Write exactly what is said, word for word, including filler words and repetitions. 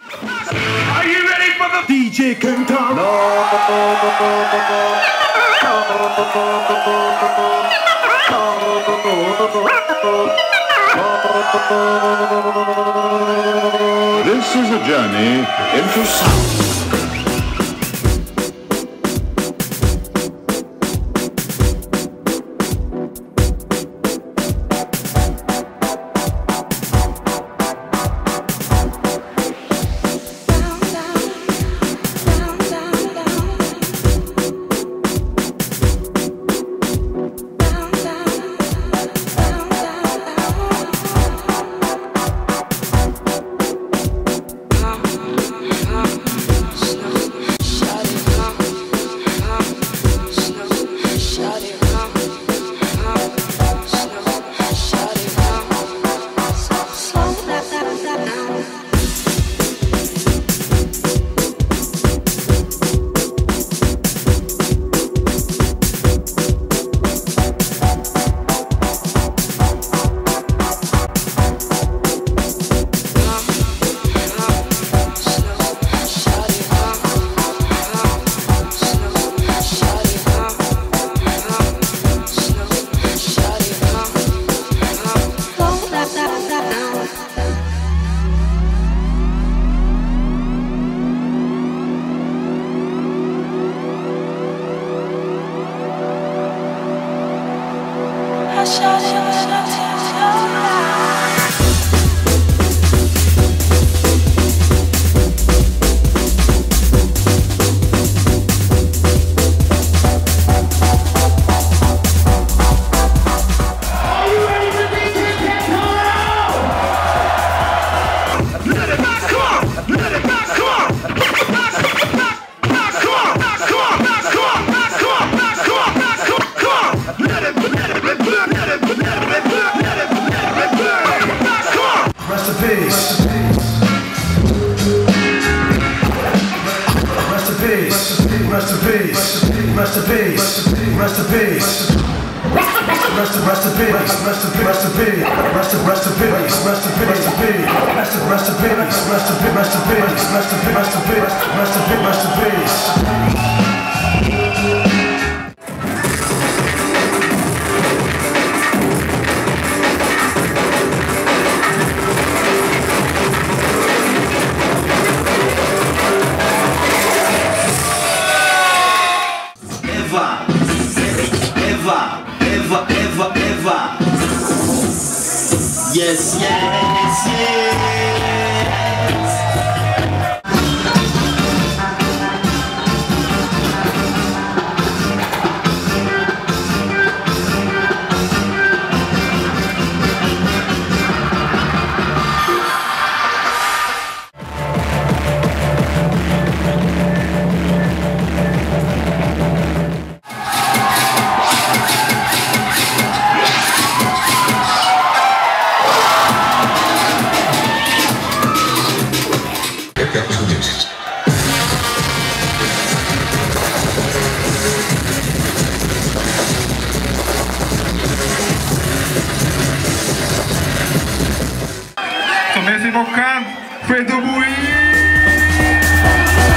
Are you ready for the D J Kentaro? No. This is a journey into sound. Rest in peace. Rest in peace. Rest in peace. Rest in rest in peace. Rest in rest in peace. Rest in rest in peace. Rest in rest in peace. Rest in rest in peace. Rest in rest in peace. Rest in rest in peace. Rest in rest in peace. Yes, yes, yes. Son enésimo can, fais de bruit.